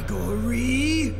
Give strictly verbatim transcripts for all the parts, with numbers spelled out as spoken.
Gregory?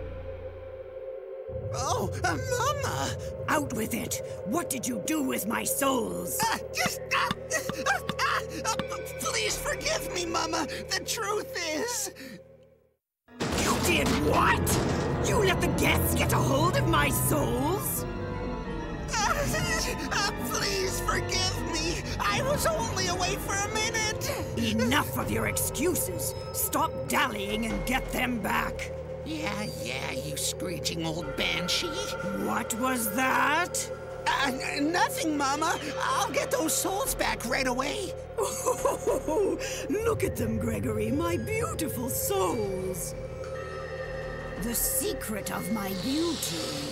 Oh, uh, Mama! Out with it! What did you do with my souls? Uh, just, uh, uh, uh, uh, please forgive me, Mama. The truth is... You did what? You let the guests get a hold of my souls? Uh, uh, please forgive me. I was only away for a minute. Enough of your excuses. Stop dallying and get them back. Yeah, yeah, you screeching old banshee. What was that? Uh, nothing, Mama. I'll get those souls back right away. Oh, look at them, Gregory, my beautiful souls. The secret of my beauty.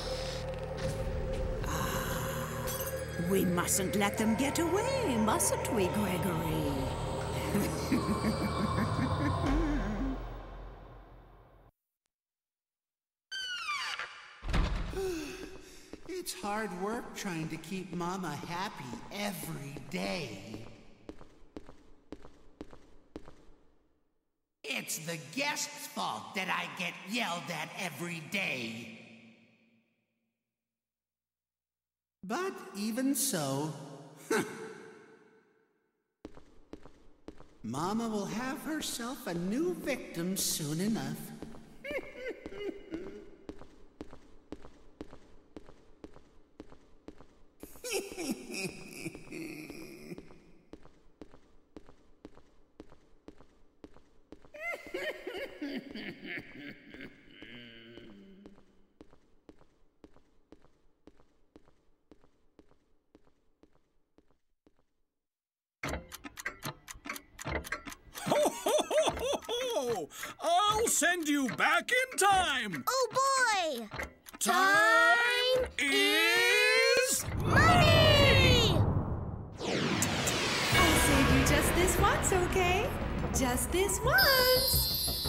Ah, we mustn't let them get away, mustn't we, Gregory? It's hard work trying to keep Mama happy every day. It's the guest's fault that I get yelled at every day. But even so, Mama will have herself a new victim soon enough. I'll send you back in time! Oh, boy! Time is money! I'll save you just this once, okay? Just this once!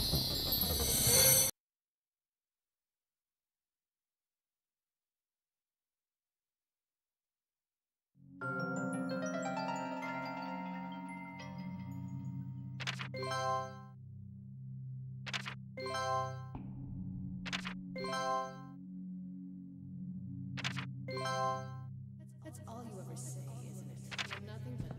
That's all you ever say, isn't it? You're nothing but...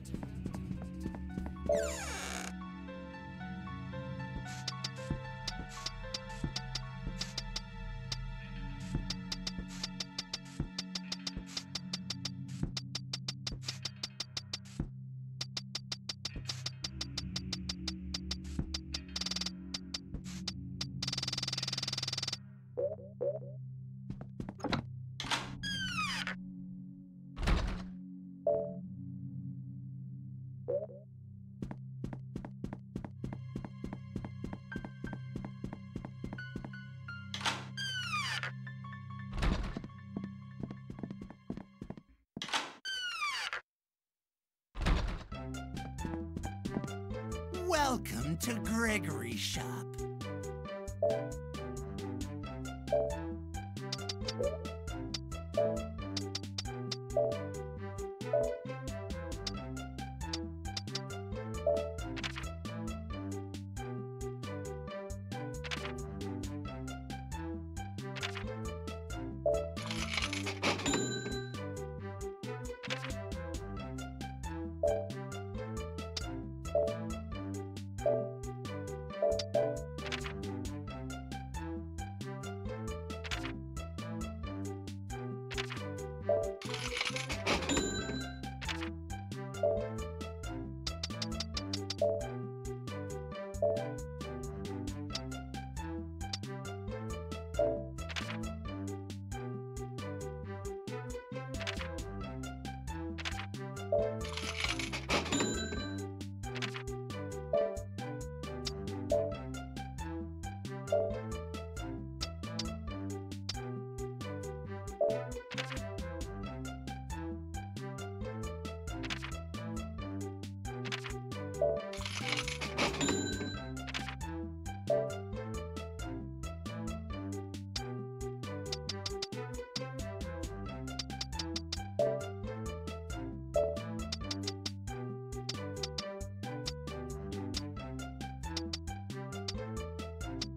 Welcome to Gregory's shop.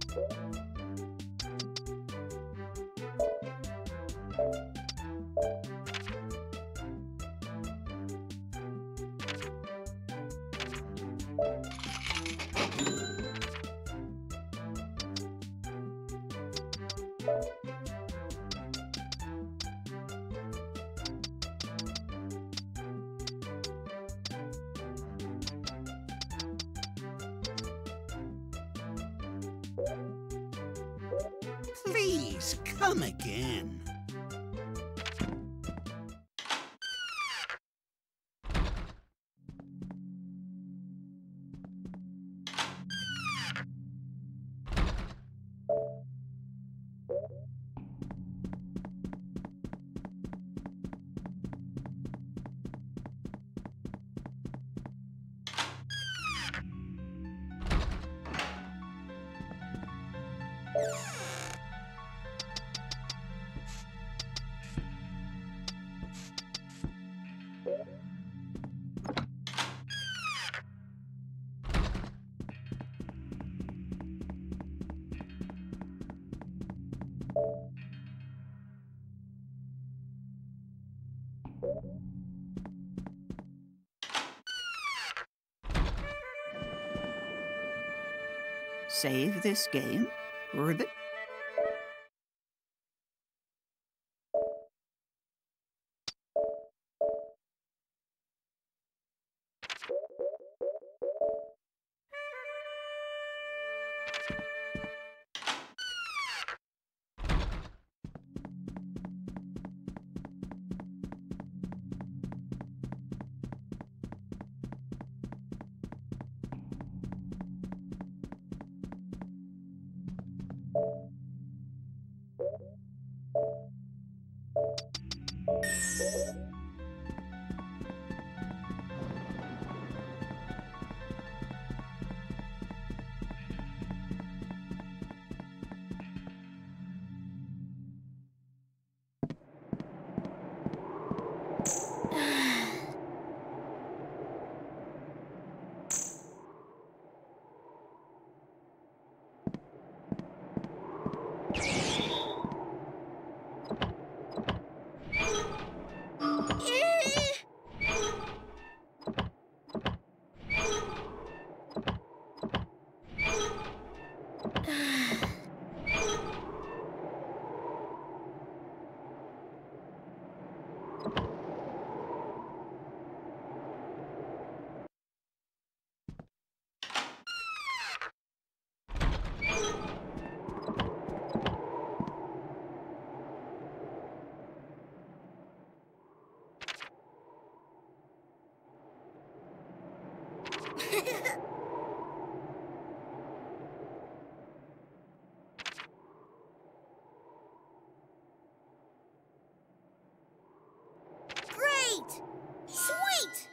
Please, come again. Save this game? Ribbit? Great! Sweet!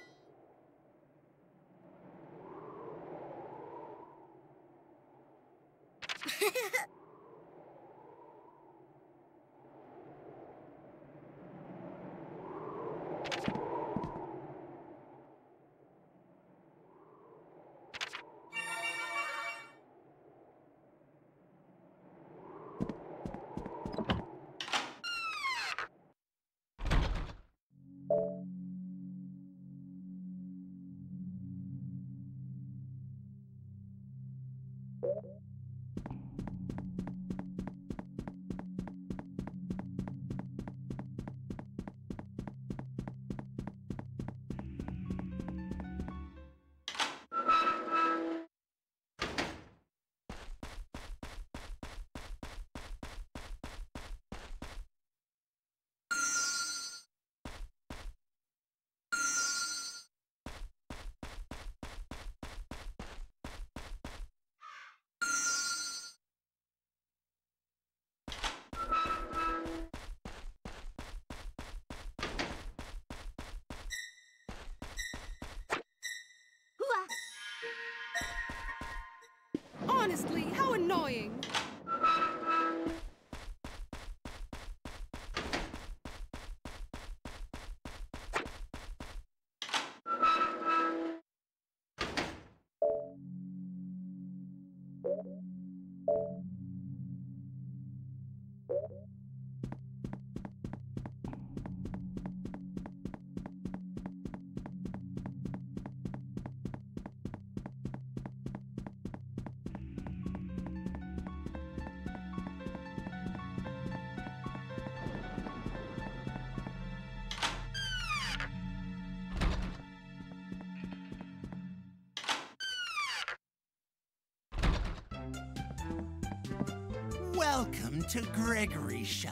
Honestly, how annoying! Welcome to Gregory's shop.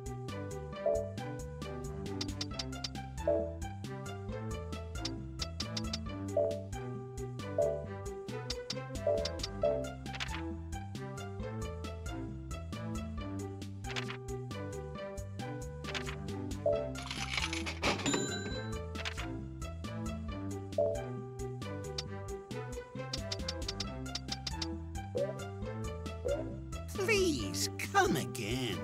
Please, come again.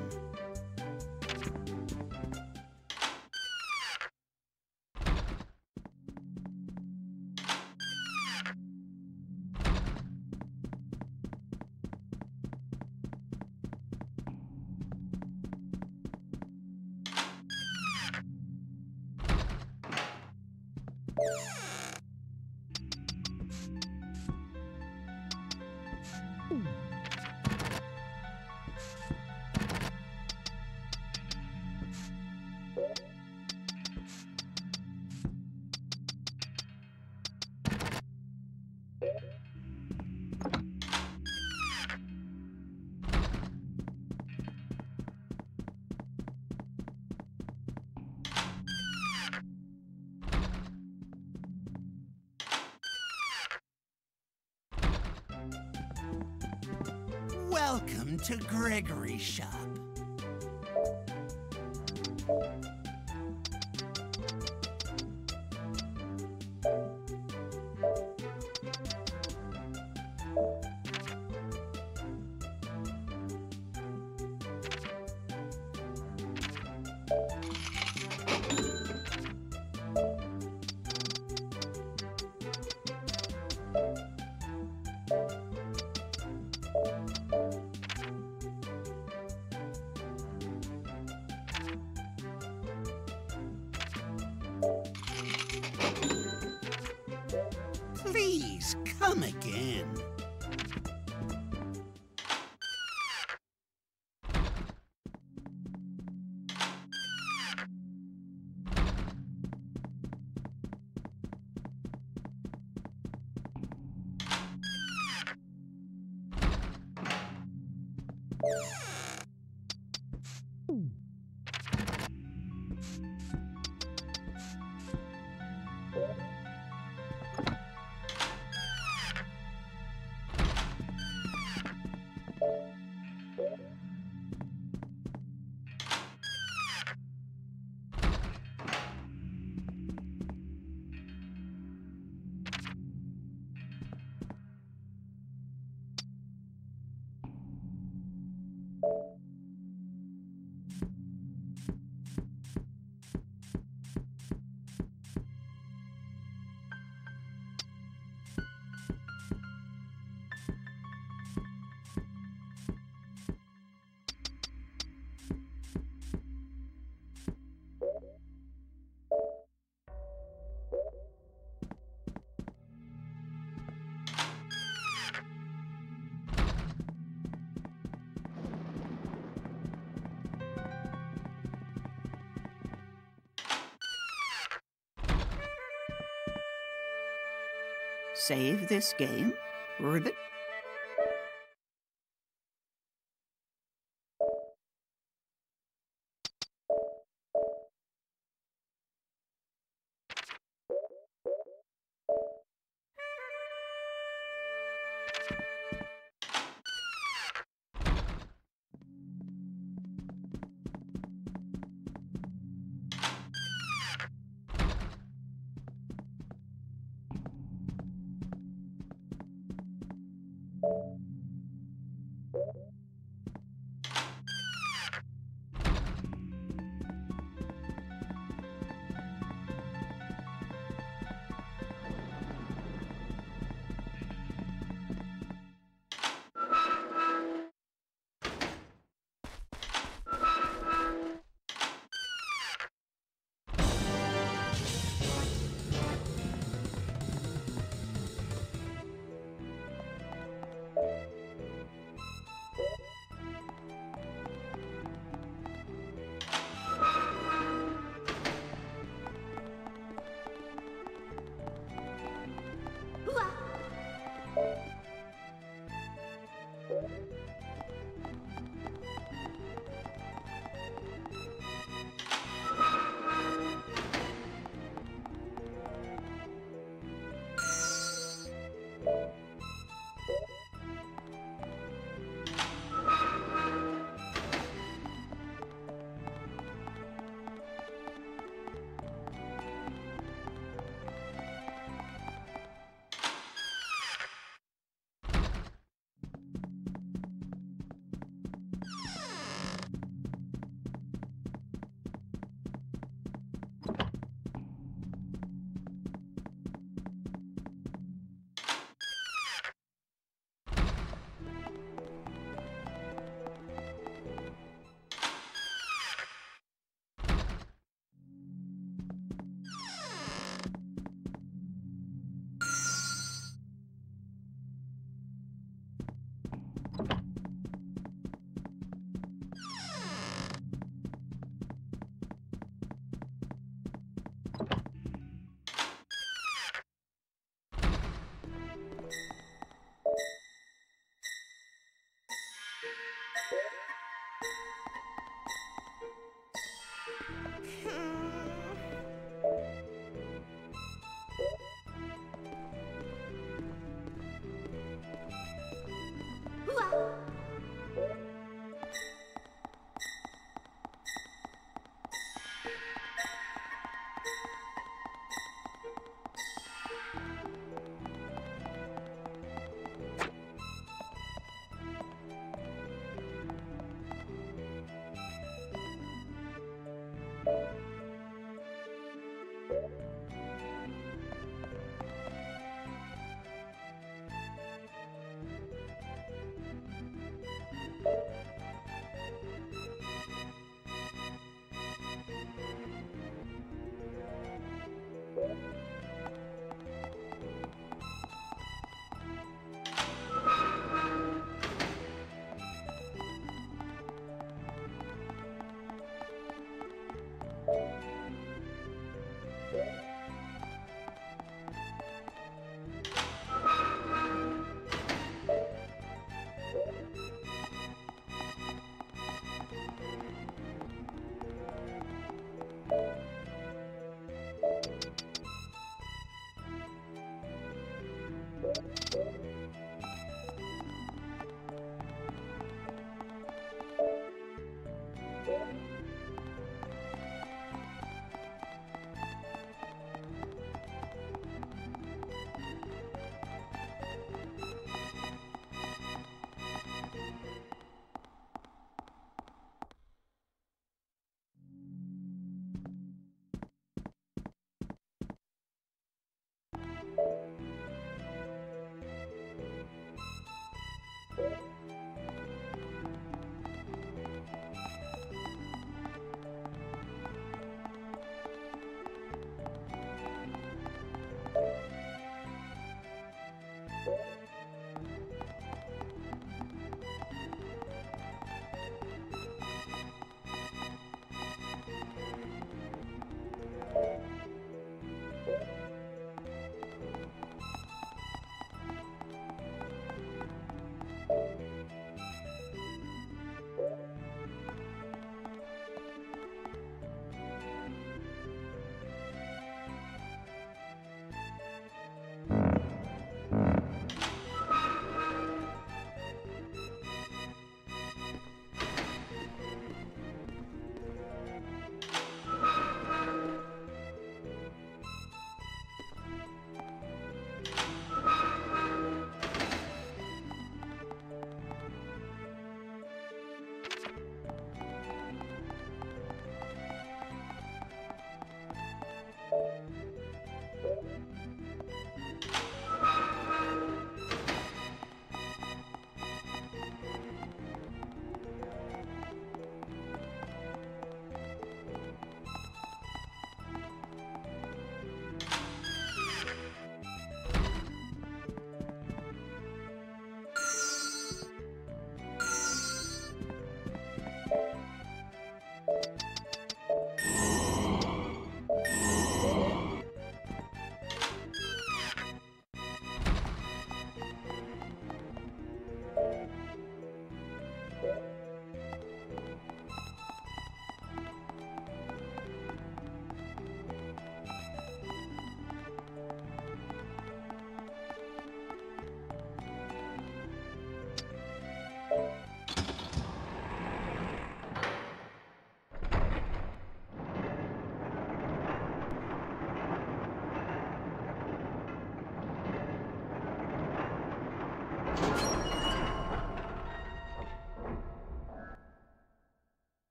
Welcome to Gregory's shop. Please, come again. Save this game? Ribbit?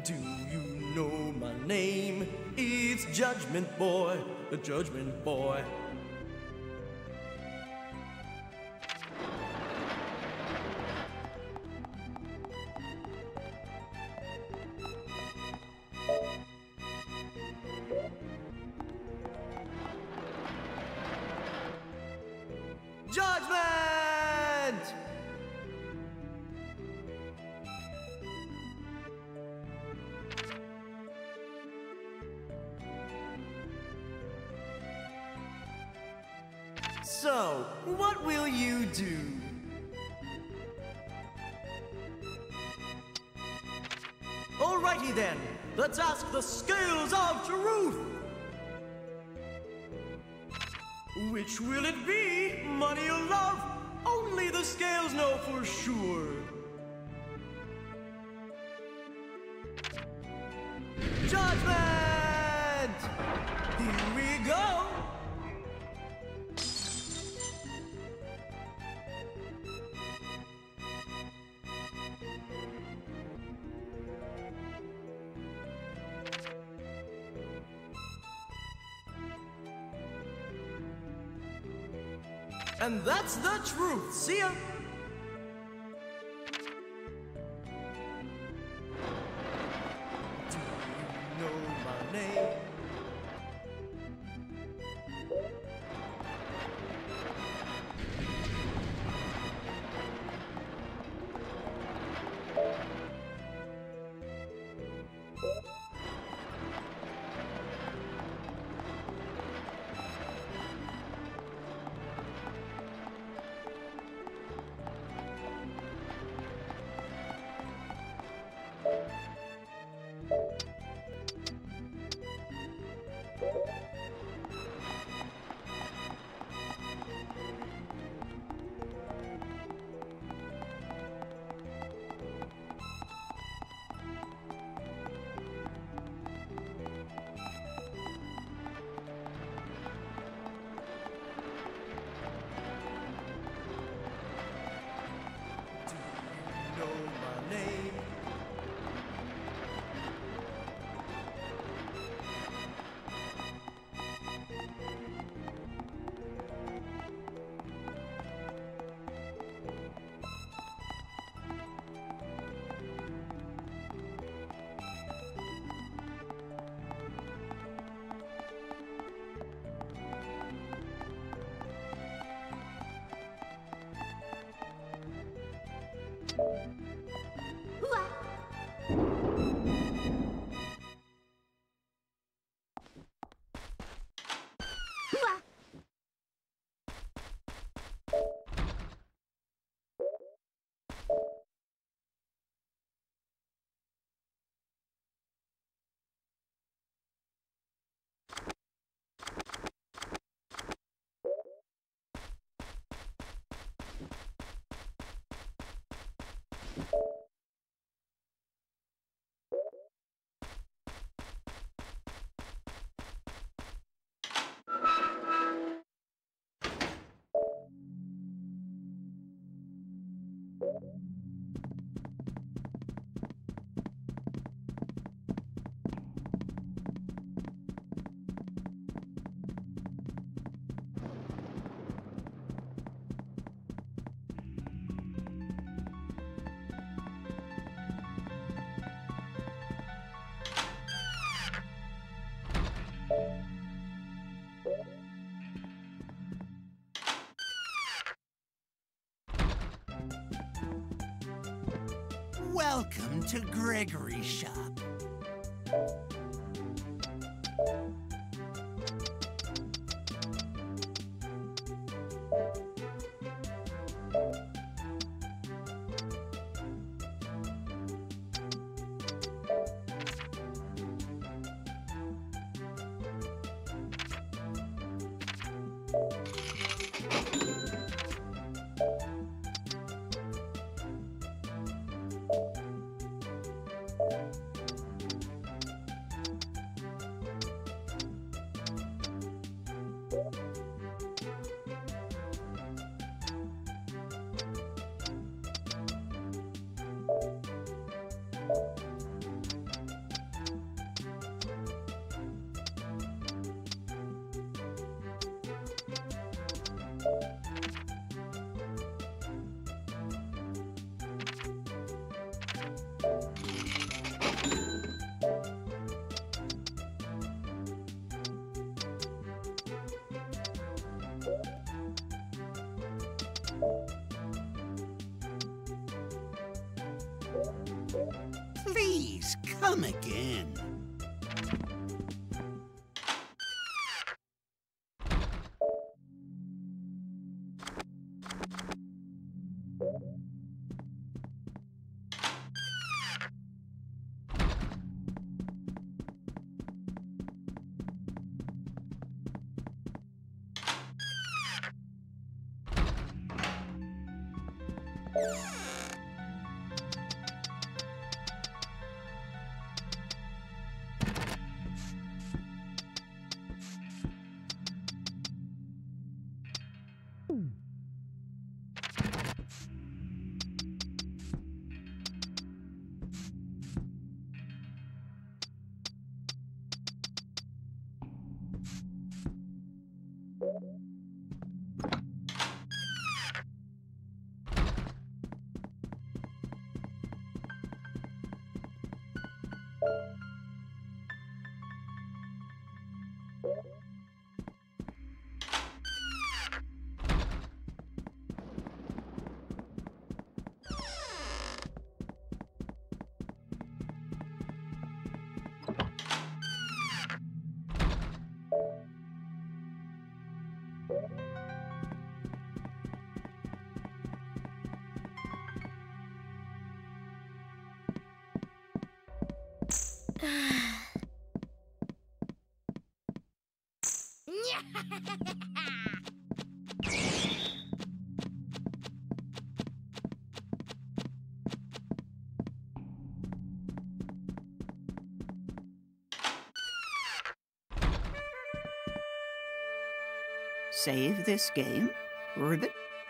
Do you know my name? It's Judgment Boy, the Judgment Boy. Judgment! So, what will you do? Alrighty then, let's ask the scales of truth! Which will it be, money or love? Only the scales know for sure. Judgment! Here we go! And that's the truth. See ya. Do you know my name? Welcome to Gregory's shop. Please, come again. Save this game? Ribbit?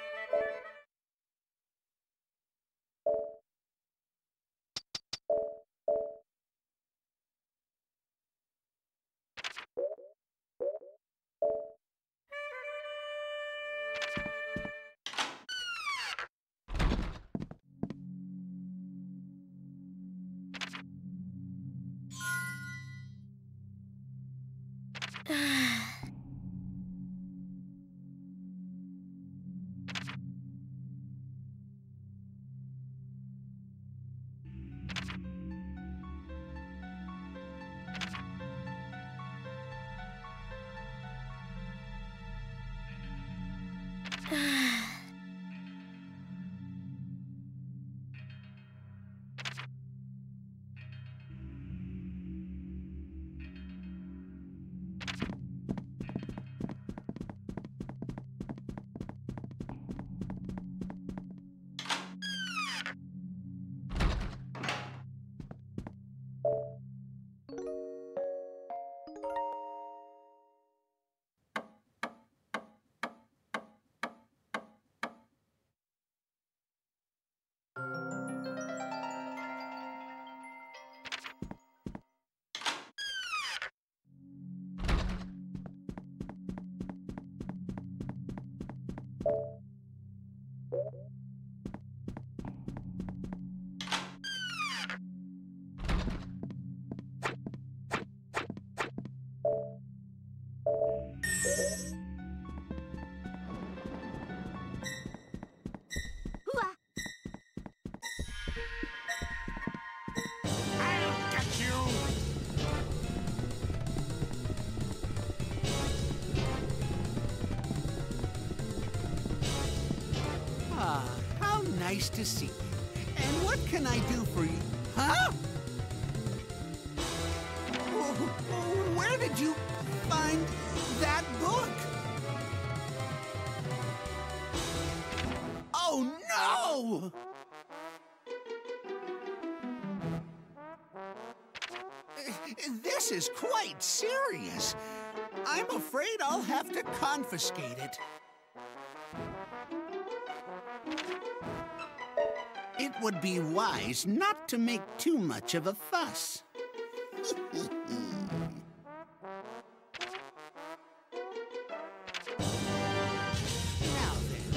Nice to see you. And what can I do for you? Huh? Where did you find that book? Oh, no! This is quite serious. I'm afraid I'll have to confiscate it. It would be wise not to make too much of a fuss. Now then.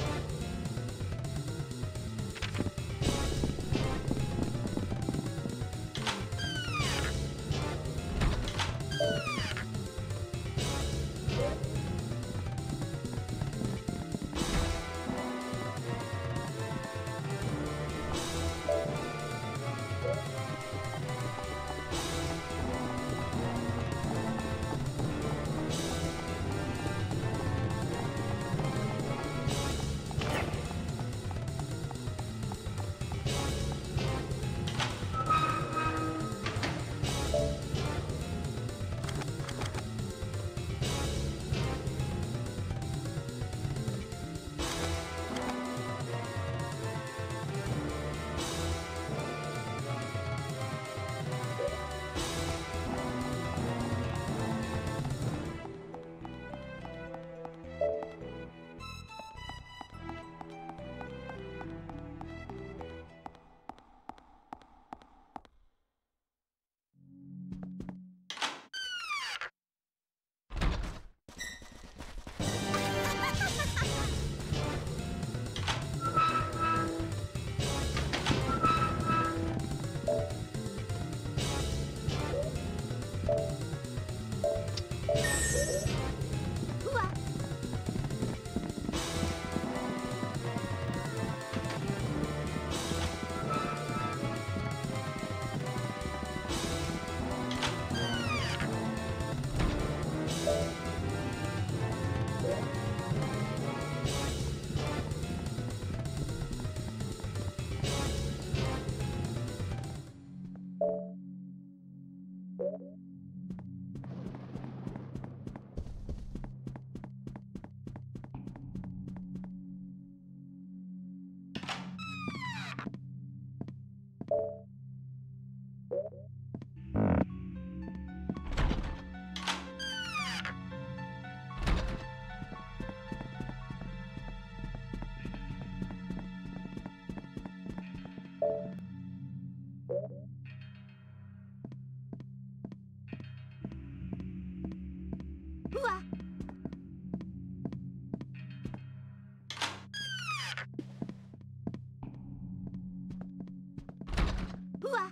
Hooah! Hooah!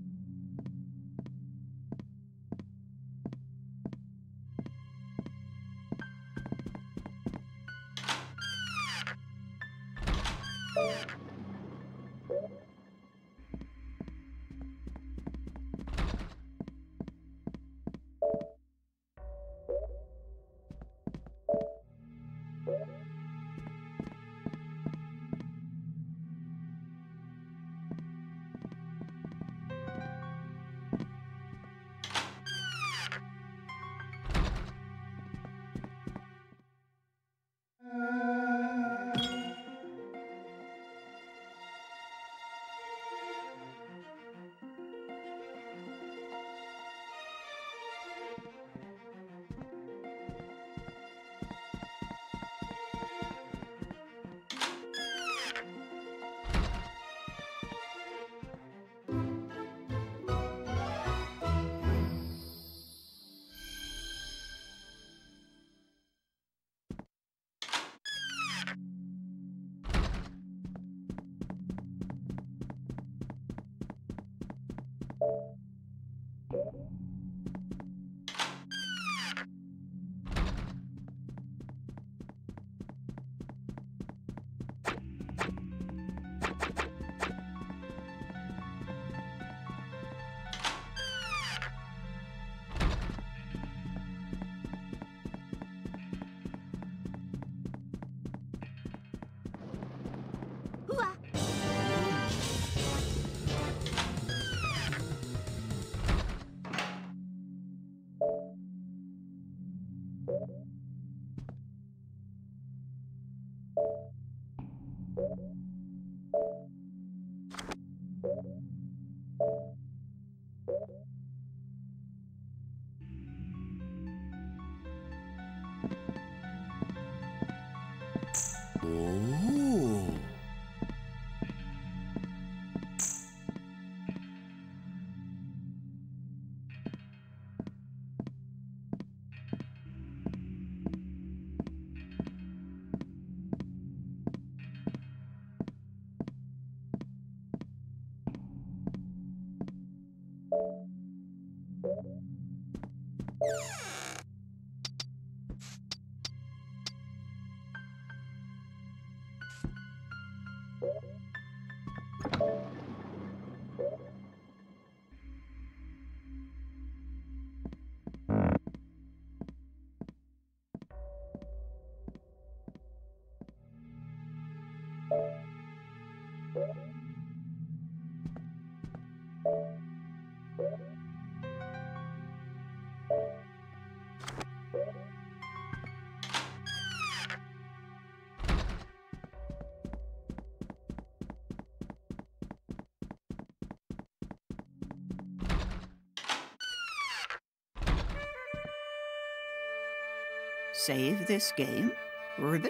Oh. Save this game? Ribbit?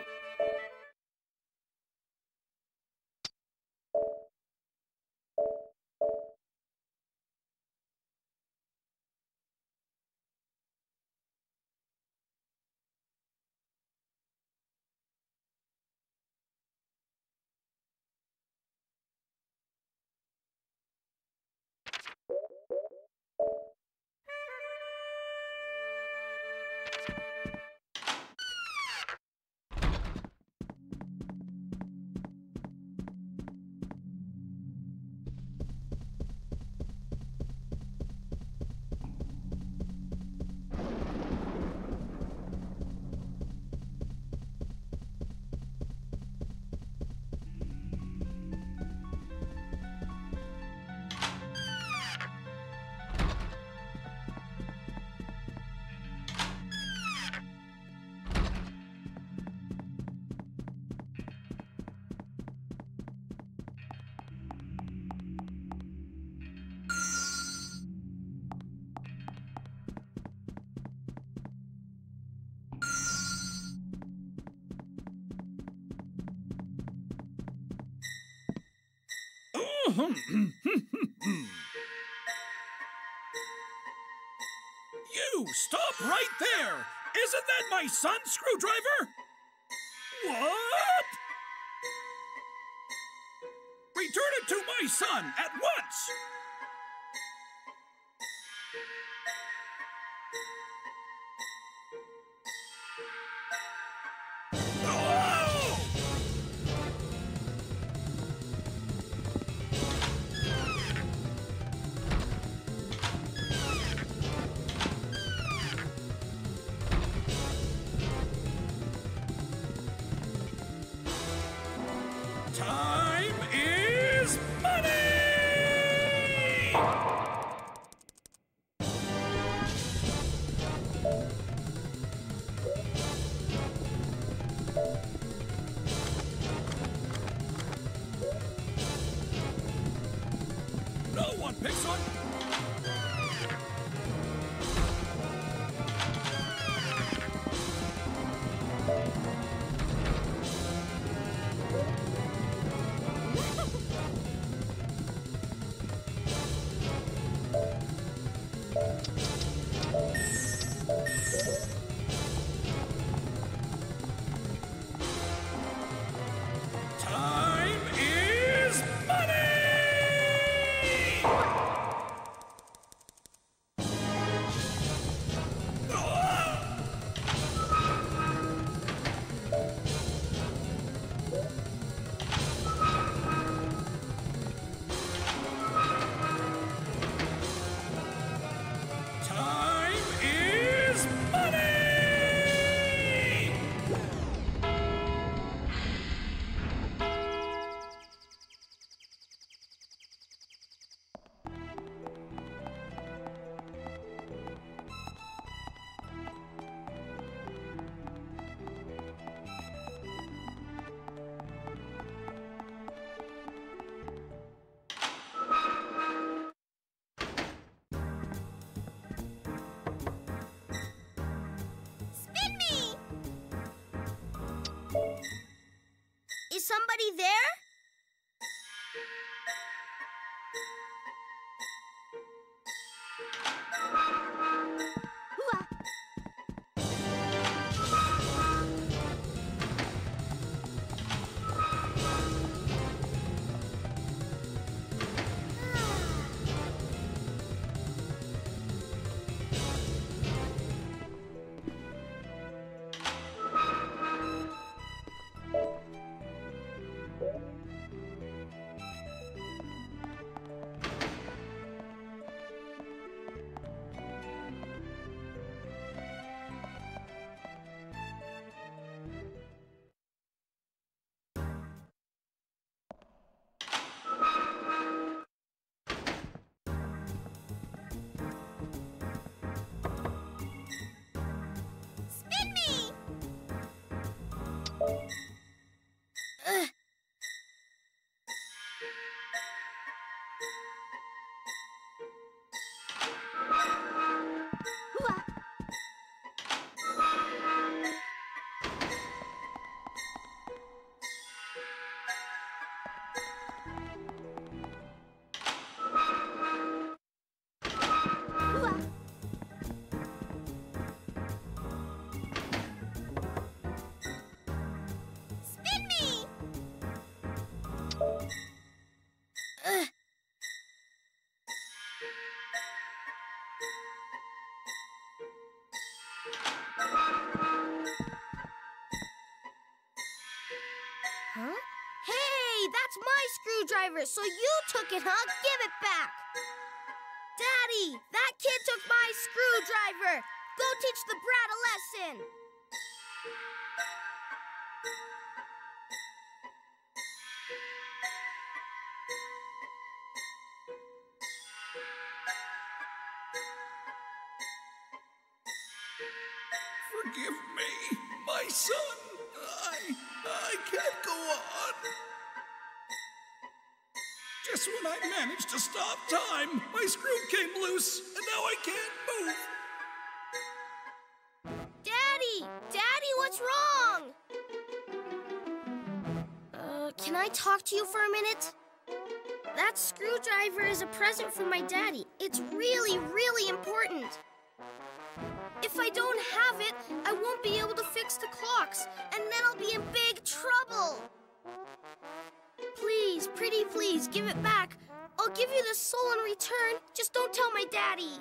You stop right there! Isn't that my son's screwdriver? What? Return it to my son at once! Time is money! No one picks on... Time is money! Time is money! Spin me! Is somebody there? Hooah. Spin me! Ugh. Hooah. Hooah. Spin me! Ugh. Huh? Hey, that's my screwdriver, so you took it, huh? Give it back! Daddy, that kid took my screwdriver! Go teach the brat a lesson! Forgive me, my son. I... I can't go on. Just when I managed to stop time, my screw came loose, and now I can't move. Daddy! Daddy, what's wrong? Uh, can I talk to you for a minute? That screwdriver is a present from my daddy. It's really, really important. If I don't have it, I won't be able to fix the clocks, and then I'll be in big trouble. Please, pretty please, give it back. I'll give you the soul in return. Just don't tell my daddy.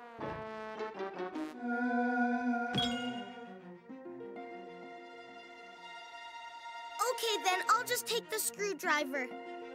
Okay, then, I'll just take the screwdriver.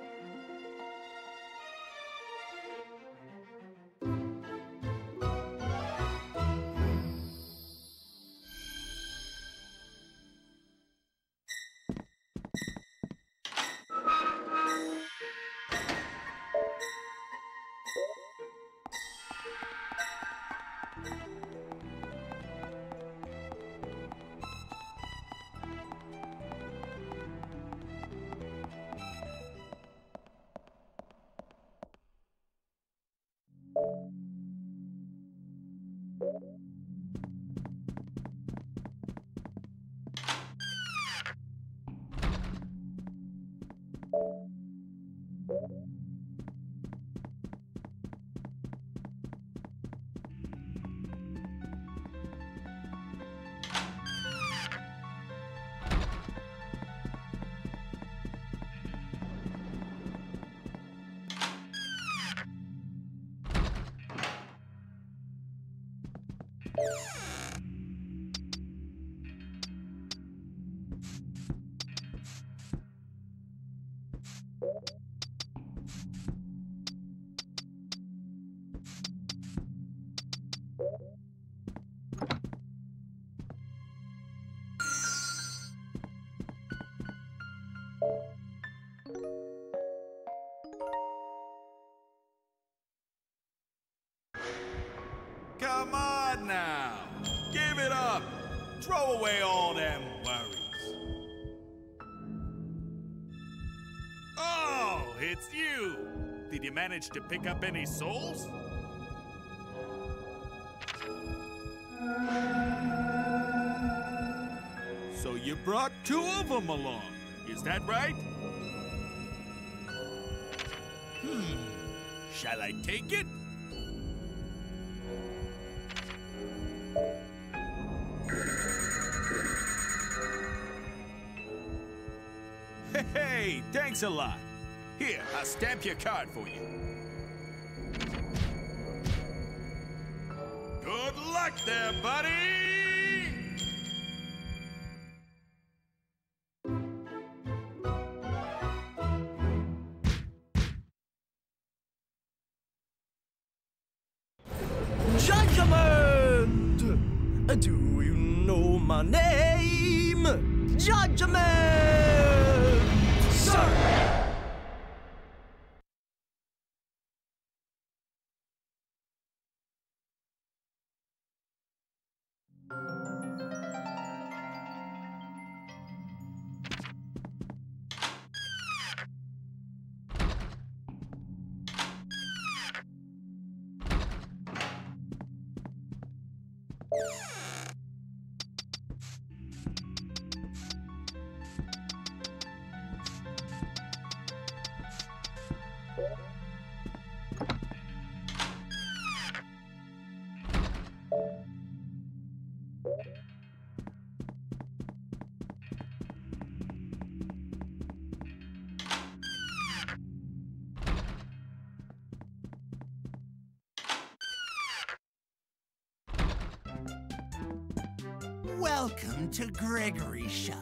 Come on now. Give it up. Throw away all them worries. Oh, it's you. Did you manage to pick up any souls? So you brought two of them along. Is that right? Hmm. Shall I take it? Hey, thanks a lot. Here, I'll stamp your card for you. Good luck there, buddy! Judgment! Do you know my name? Judgment! Sir! Welcome to Gregory's shop.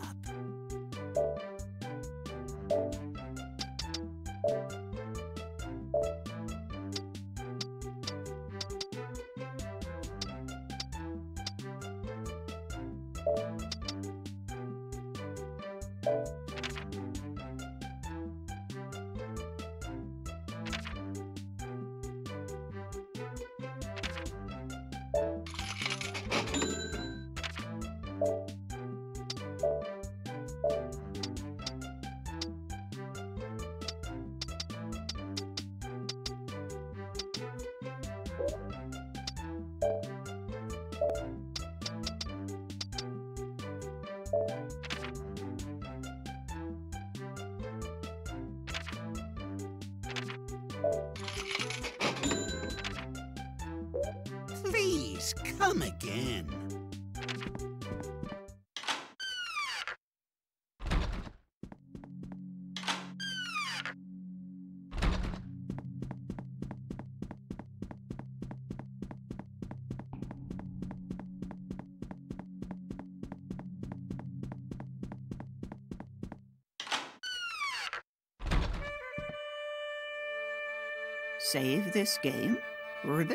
Please, come again. Save this game? Ribbit?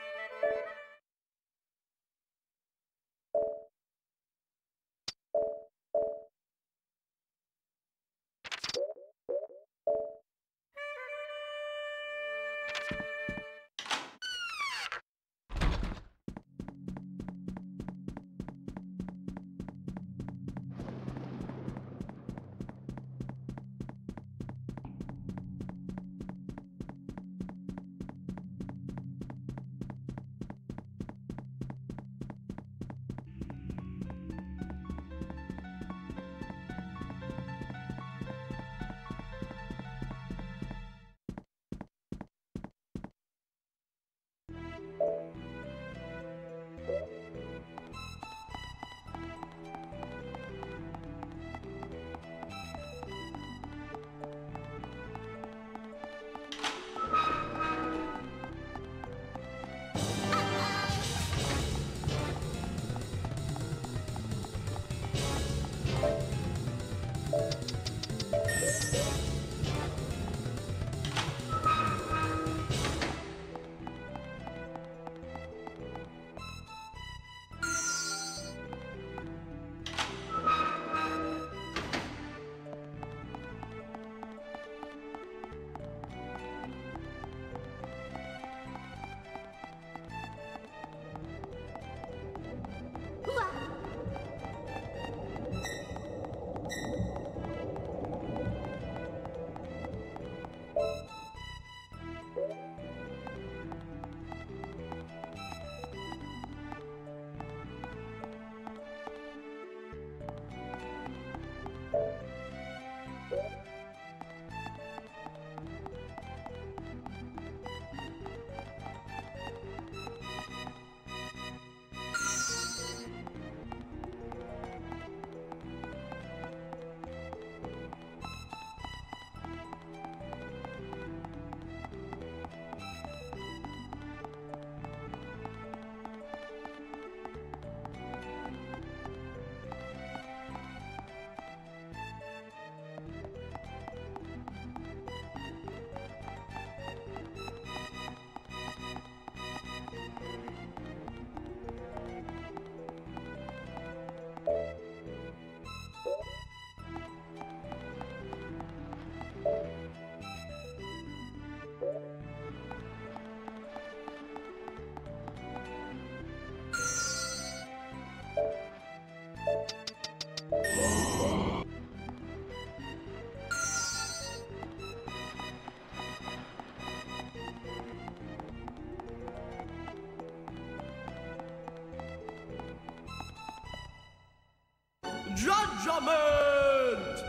Judgment!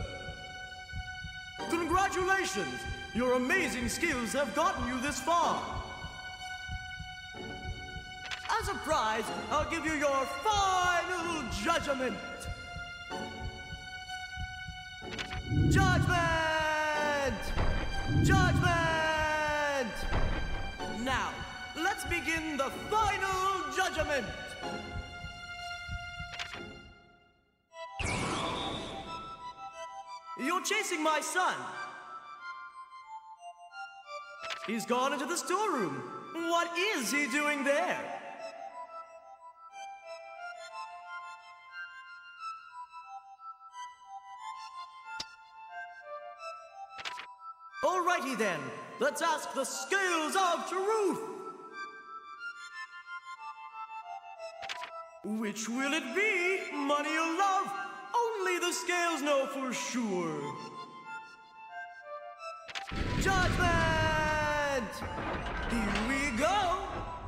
Congratulations! Your amazing skills have gotten you this far. As a prize, I'll give you your final judgment. Judgment! Judgment! Now, let's begin the final judgment. You're chasing my son. He's gone into the storeroom. What is he doing there? Alrighty then, let's ask the scales of truth. Which will it be, money or love? Only the scales know for sure. Judgment! Here we go!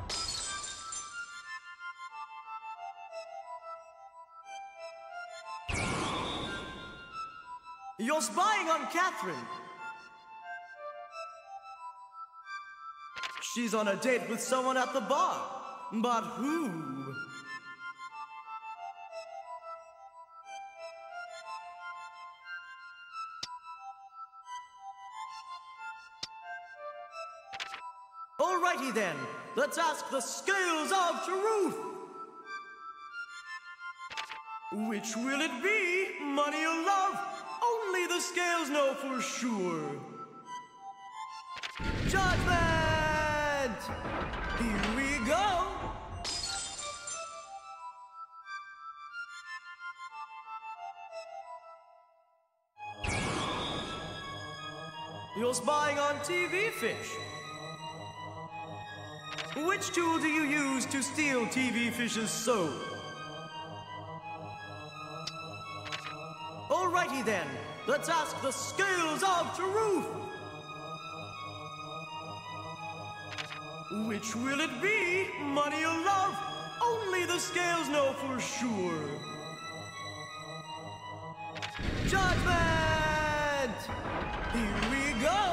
You're spying on Catherine. She's on a date with someone at the bar. but who? Alrighty then, let's ask the scales of truth. Which will it be, money or love? Only the scales know for sure. Judgment! Here we go! You're spying on T V, fish. Which tool do you use to steal T V Fish's soul? Alrighty then, let's ask the scales of truth. Which will it be, money or love? Only the scales know for sure. Judgment! Here we go!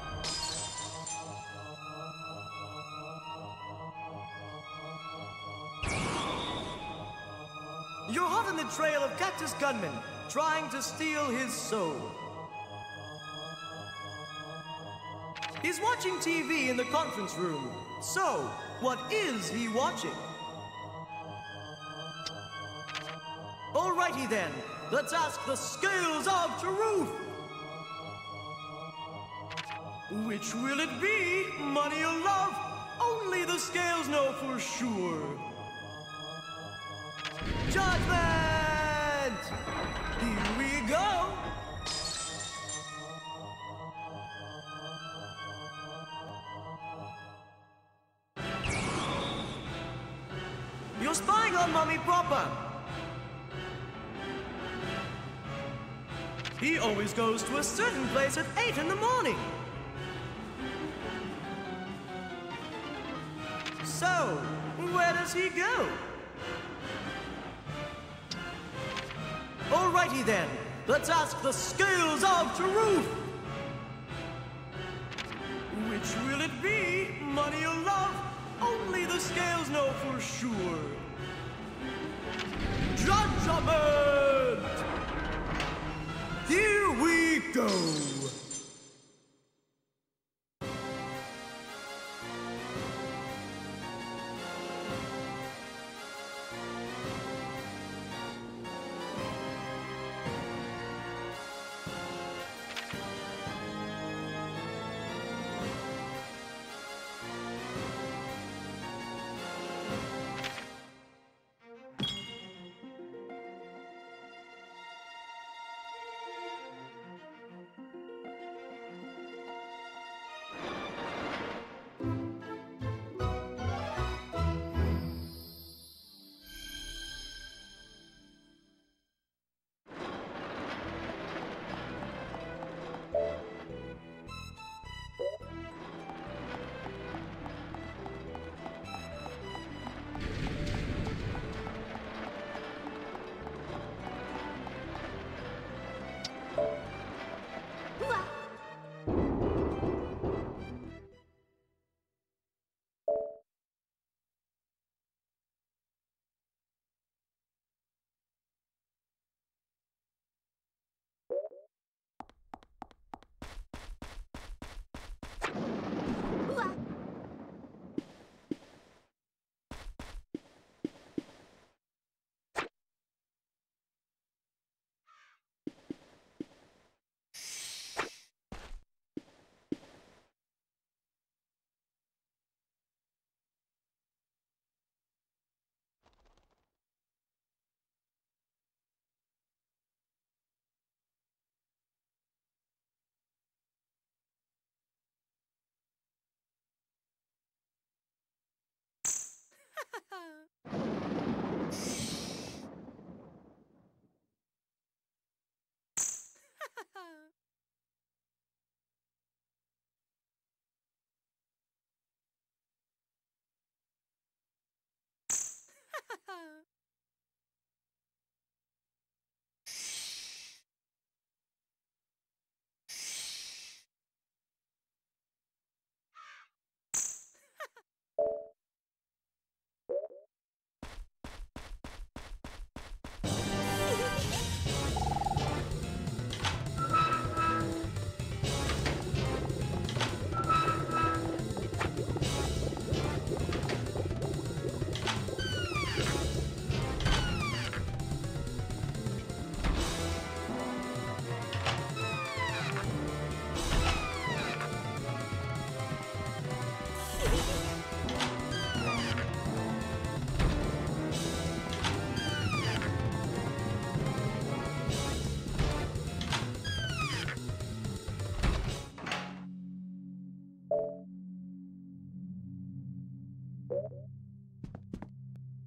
You're hot on the trail of Cactus Gunman, trying to steal his soul. He's watching T V in the conference room. So, what is he watching? Alrighty then, let's ask the scales of truth. Which will it be, money or love? Only the scales know for sure. Judgment! Here we go! You're spying on Mommy proper. He always goes to a certain place at eight in the morning. So, where does he go? Alrighty then, let's ask the scales of truth. Which will it be, money or love? Only the scales know for sure. Judgment! Here we go!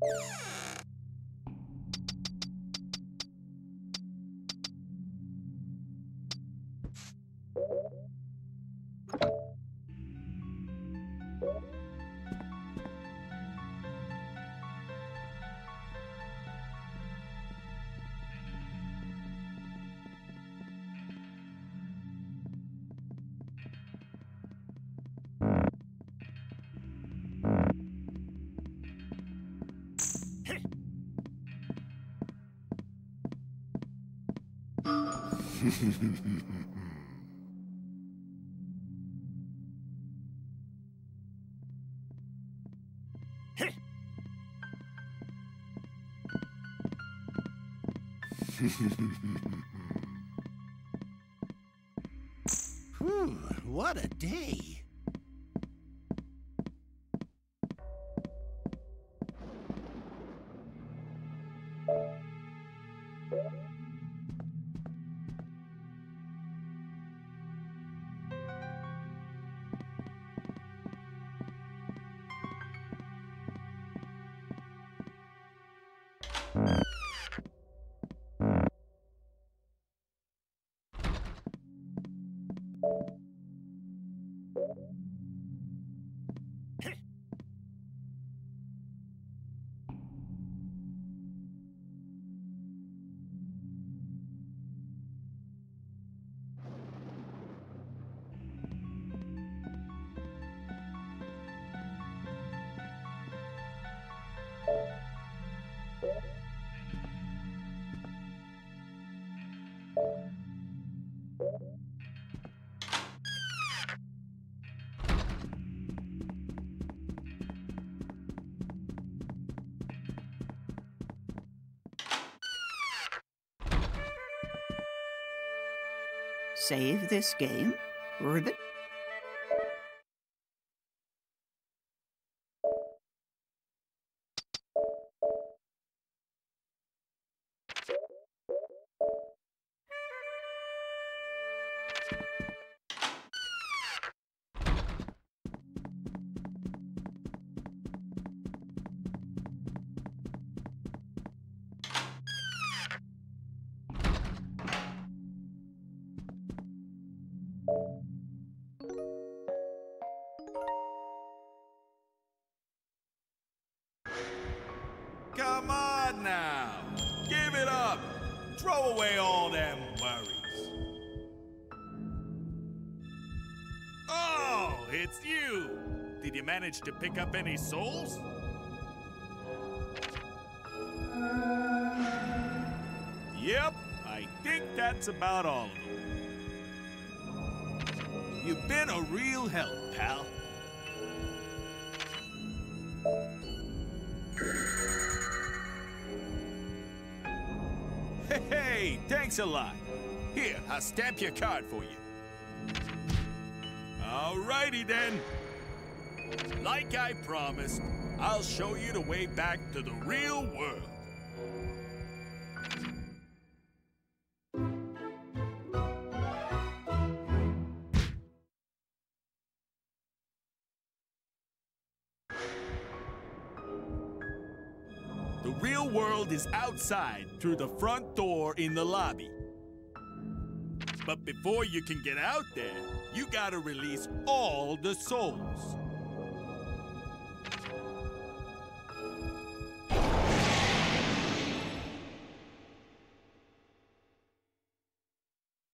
Whew, what a day. Save this game? Ribbit? Come on now. Give it up. Throw away all them worries. Oh, it's you. Did you manage to pick up any souls? Yep, I think that's about all of them. You've been a real help, pal. Hey, thanks a lot. Here, I'll stamp your card for you. Alrighty then. Like I promised, I'll show you the way back to the real world. The real world is outside through the front door in the lobby. But before you can get out there, you gotta release all the souls.